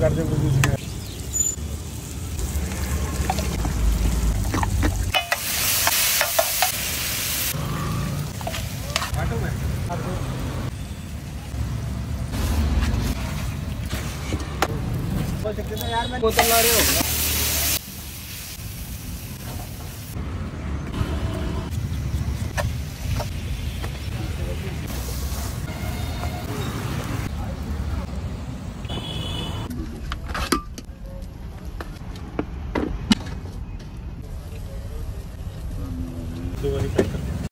कर दे यार मैं बोतल ला रहे हो।